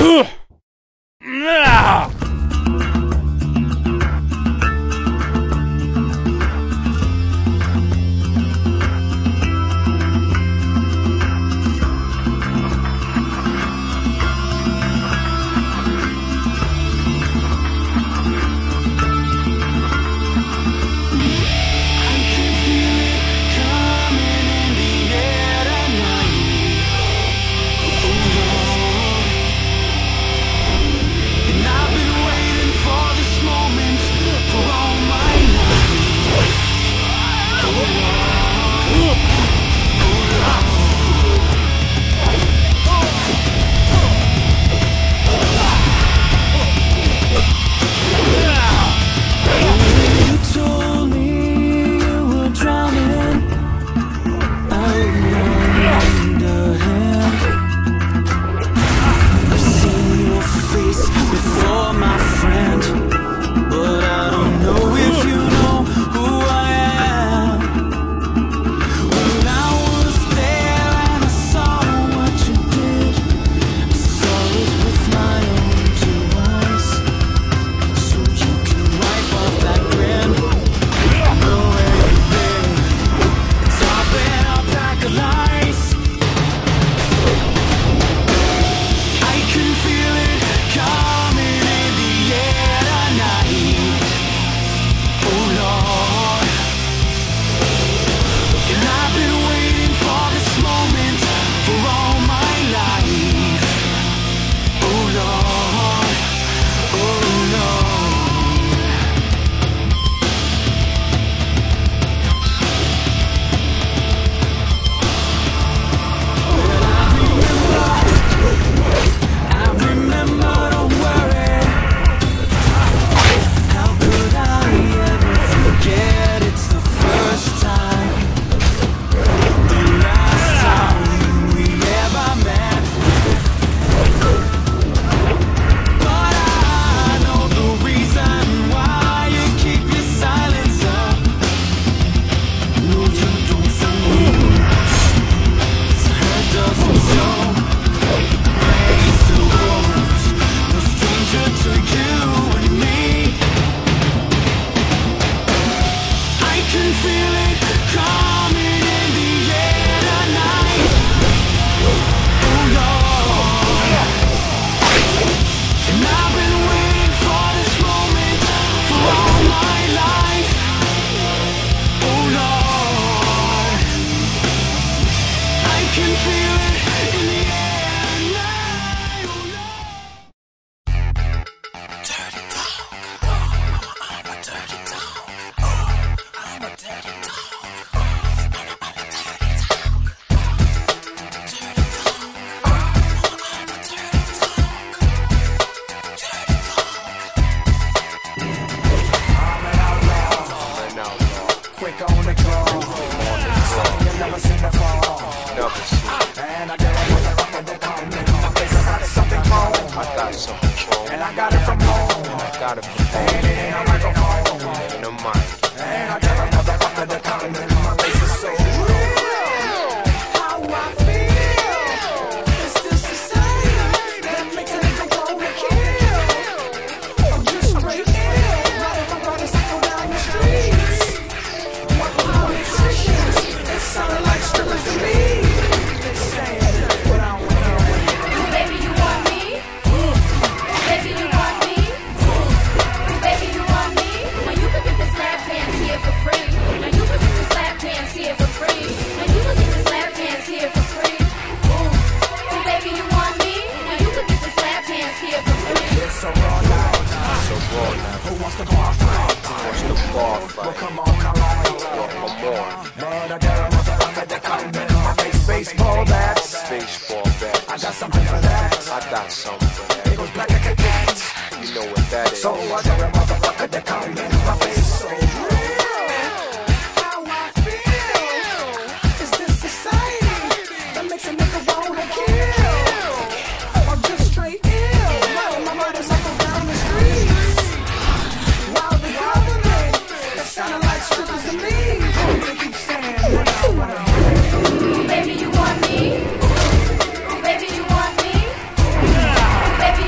Baby, you want me? Baby, you want me? Baby,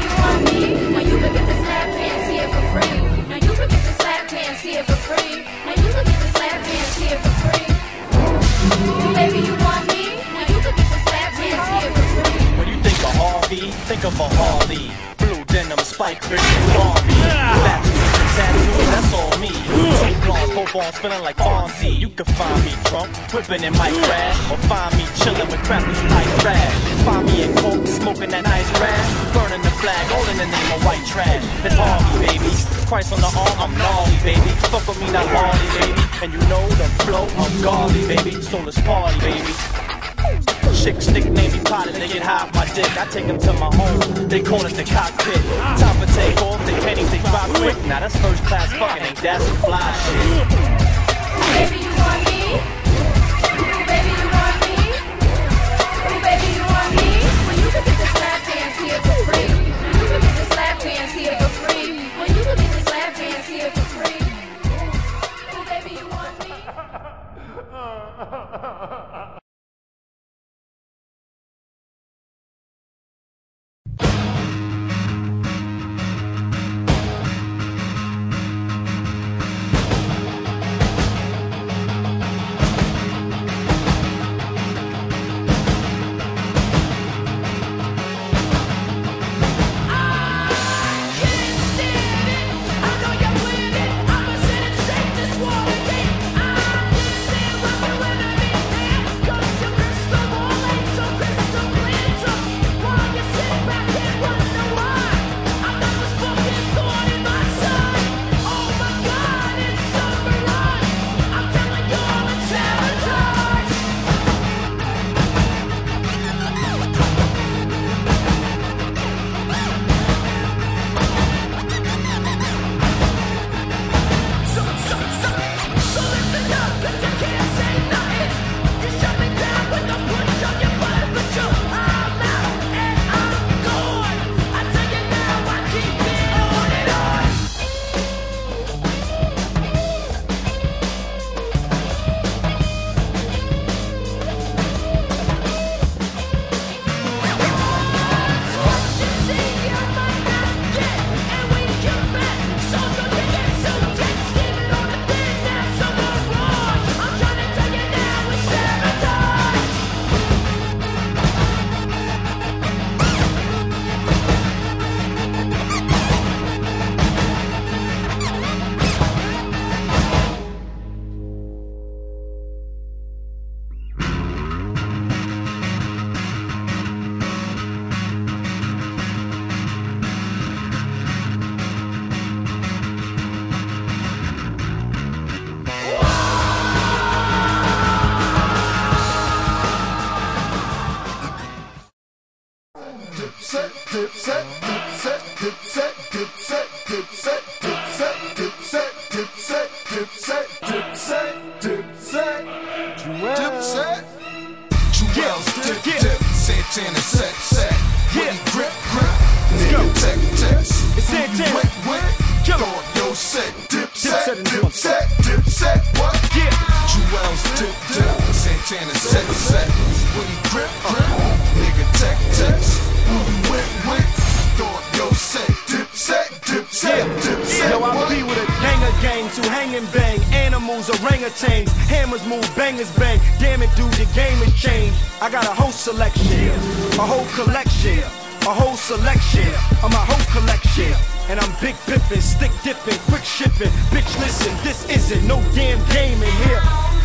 of a Harley. Blue denim, spike, Christian Barbie. That's tattoos, that's all me. Two blondes, both on spinning like Fonzie. You can find me drunk, whipping in my crash, or find me chilling with crackers like trash. Find me in coke, smoking that nice grass, burning the flag, all in the name of white trash. It's Harley, baby. Christ on the arm, I'm gnarly, baby. Fuck with me, not Harley, baby. And you know the flow, I'm godly, baby. So let's party, baby. Chicks nickname me Pilot, they get high off my dick. I take them to my home, they call it the cockpit. Time for takeoff, they pennies, they drop quick. Now that's first class fucking, ain't that some fly shit? Baby, you want me? Baby, you want me? Baby, you want me? When you can get this lap dance here for free. You can get this lap dance here for free. When you can get this lap dance here for free. Ooh, baby, you want me? I got a whole selection, a whole collection, a whole selection of my whole collection. And I'm big pippin', stick dipping, quick shipping. Bitch, listen, this isn't no damn game in here.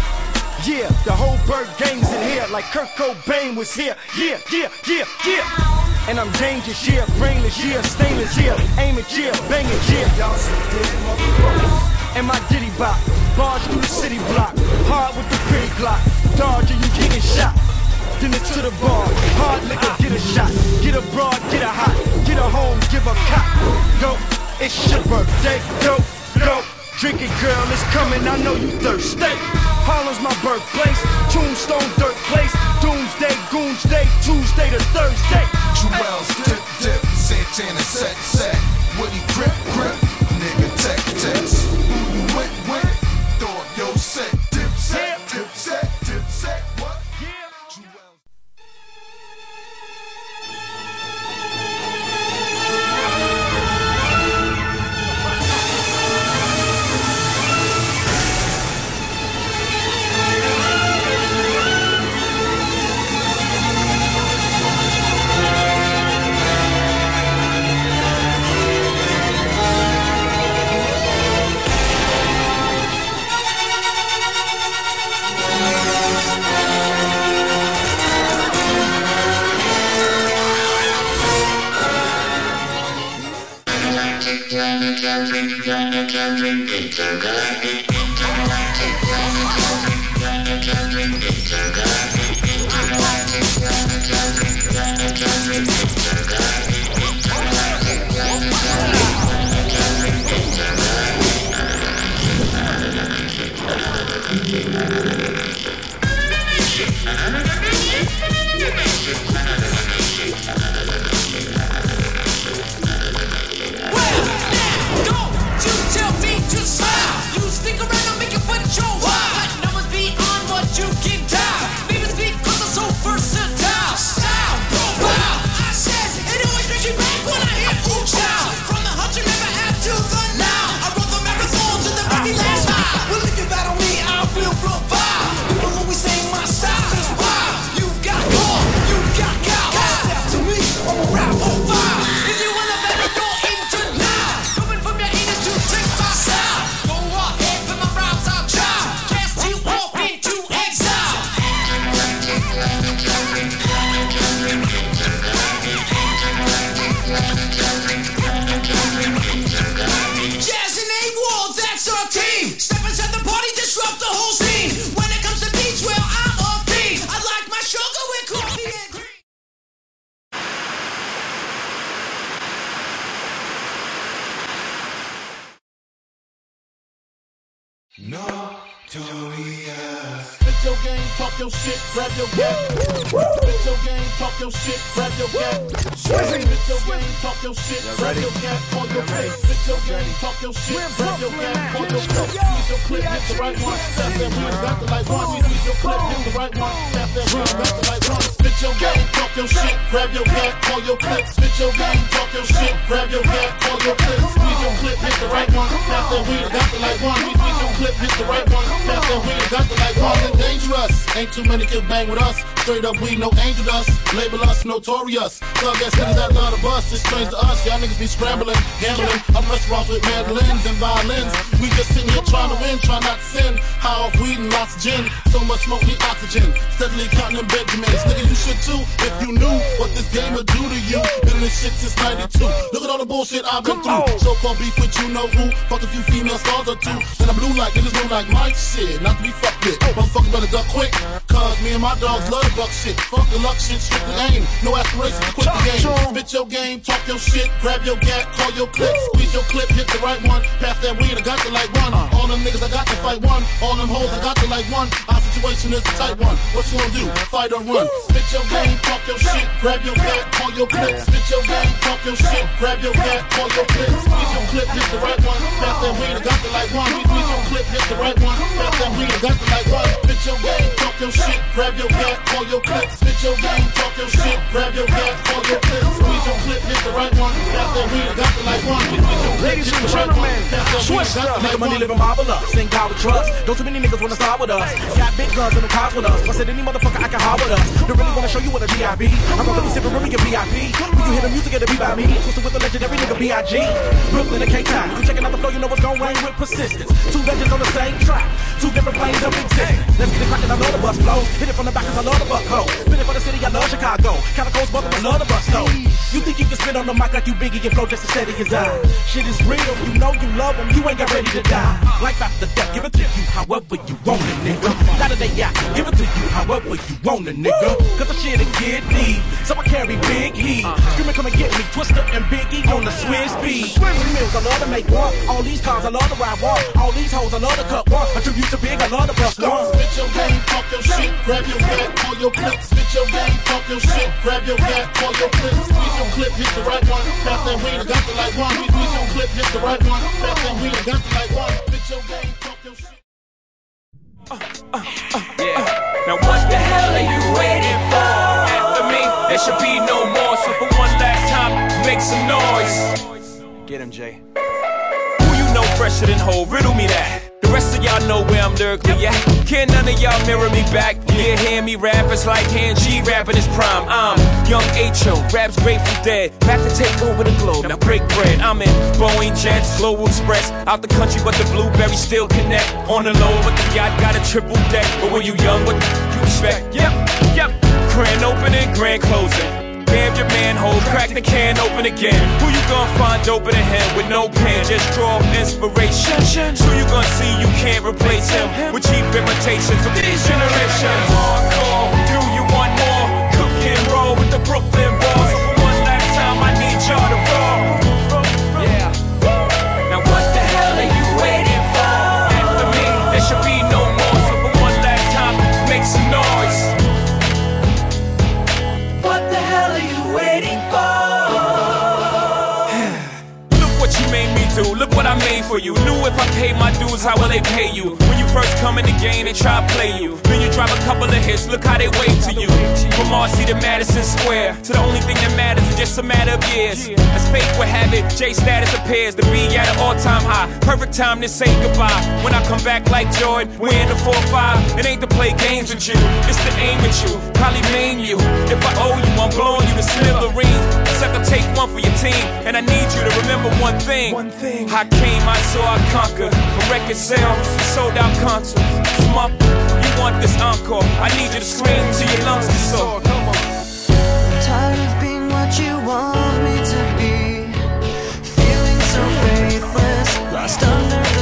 Yeah, the whole bird gang's in here, like Kurt Cobain was here. Yeah, yeah, yeah, yeah. And I'm dangerous, yeah, brainless, yeah, stainless, yeah, aim it, yeah, bang it, yeah. And my ditty bop, barge through the city block, hard with the pretty Glock, dodging you getting shot. Then it's to the bar, hard liquor, get a shot, get a broad, get a hot, get a home, give a cop. Go, it's your birthday, go, go. Drink it, girl, it's coming, I know you thirsty. Harlem's my birthplace, Tombstone, dirt place, Doomsday, Goonsday, Tuesday to Thursday. Jewels, dip, dip, Santana, set, set. Woody, grip, grip, nigga, tech, text. Who you with, throw up your set. Dip, set, dip, set, dip, set, what? Jewels. Notorious. Spit your game, talk your shit, grab your gap. Spit your game, talk your shit, grab your gap. Spit your game, talk your shit, grab your gap. Call your face. Spit your game, talk your shit, grab your gap. Call your face. Squeeze your clip, hit the right one. Step that wheel, got the light one. Squeeze your clip, hit the right one. Step that wheel, got the light one. Spit your game, talk your shit, grab your gap. Call your clip. Spit your game, talk your shit, grab your gap. Call your clip. Squeeze your clip, hit the right one. Step that wheel, got the light one. Squeeze your clip, hit the right one. Step that wheel, got the light one. Dangerous. Ain't too many can bang with us. Straight up, we no angel dust. Label us notorious. Thug ass niggas that love the bus. It's strange to us. Y'all niggas be scrambling, gambling. I'm restaurants with mandolins and violins. We just sitting here trying to win, trying not to sin. High off weed and lots of gin. So much smoke, need oxygen. Steadily counting them Benjamins. Nigga, you should too. If you knew what this game would do to you. Been in this shit since 92. Look at all the bullshit I've been through. So-called beef with you know who. Fuck a few female stars or two. Then I'm blue like niggas blue like Mike. Shit, not to be fucked with. Motherfuckers better duck quick. Cause me and my dogs love the buck shit. Fuck the luck shit, strictly aim. No aspirations to quit the game. Spit your game, talk your shit, grab your gap, call your clip, squeeze your clip, hit the right one. Pass that weed, I got the light one. All them niggas, I got to fight one. All them hoes, I got the light one. Our situation is the tight one. What you gonna do? Fight or run? Spit your game, talk your shit, grab your gap, call your clip. Spit your game, talk your shit, grab your gap, call your clip. Squeeze your clip, hit the right one. Pass that weed, I got the light one. Squeeze your clip, hit the right one. Pass that weed, I got the light one. Spit your game, talk your shit, grab your gap, call your clip. Spit your game, talk your shit, grab your gap, call your clip. Squeeze your clip, hit the right one. Pass that weed, I got the light one. Ladies and gentlemen, Swiss nigga money living marvelous. Ain't God with trust. Don't too many niggas wanna start with us. Got big guns and the cops with us. Busted any motherfucker I can hide with us. They really wanna show you what a G.I.B. I'm gonna be sipping really a VIP. When you hear the music, it'll be by me. Twisted with the legendary nigga B.I.G. Brooklyn and K-Town. You checking out the flow, you know what's going rain with persistence. Two legends on the same track. Two different planes of existence. Let's get it crackin', I love the bus flow. Hit it from the back cause I love the buck hoe. Been it for the city, I love Chicago. Kinda coast, but I love the bus though. You think you can spit on the mic like you Biggie and flow just as steady as I. Shit is real, you know you love them, you ain't got ready to die. Life after death, give it to you however you want it, nigga. Not a day out, give it to you however you want it, nigga. Cause the shit it get deep, so I carry big heat. Screaming come and get me, Twister and Biggie on the Swiss beat. Mills, I love to make one. All these cars, I love to ride one. All these hoes, I love to cut one. A tribute to Big, I love to bust one. Spit your game, talk your shit, grab your gap, call your clip. Spit your game, talk your shit, grab your gap, call your clip. Squeeze your clip, hit the right one. Pass that weed, I got the light one. Squeeze your clip, hit the right one. Pass that weed, I got the light one. Spit your game, talk your shit. Yeah. Now what the hell are you waiting for? After me, there should be no more. So for one last time, make some noise. Get him, Jay. Who you know fresher than Ho? Riddle me that. The rest of y'all know where I'm lyrically at. Can none of y'all mirror me back? Yeah, hear me rap, it's like Han G rapping his prime. I'm young H.O., raps Grateful Dead. Back to take over the globe, now break bread. I'm in Boeing Jets, Global Express. Out the country, but the blueberries still connect. On the low, but the yacht got a triple deck. But when you young, what the you expect? Yep. Grand opening, grand closing. Grab your manhole, crack the can open again. Who you gonna find open a hand with no pen? Just draw inspiration. Who you gonna see you can't replace him with cheap imitations of these generations? Hardcore, do you want more? Cook and roll with the Brooklyn Boys. So for one last time, I need y'all to roll. Yeah. Now what the hell are you waiting for? After me, there should be no more. So for one last time, make some noise. What the hell are you waiting for? Look what you made me do, look what I made for you. Knew if I paid my dues, how will they pay you? When you first come in the game, they try to play you. Then you drop a couple of hits, look how they wave to you. From Marcy to Madison Square, to the only thing that matters is just a matter of years. As fate would have it, J status appears to be at an all-time high. Perfect time to say goodbye. When I come back like Jordan, we're in the 4-5. It ain't to play games with you, it's to aim at you, probably maim you. If I owe you, I'm blowing you to smithereens. Sucker, take one for your team, and I need you to remember one thing. I came, I saw, I conquered. From record sales, sold out concerts. You want this encore? I need you to scream till your lungs are sore. Tired of being what you want me to be, feeling so faithless, lost under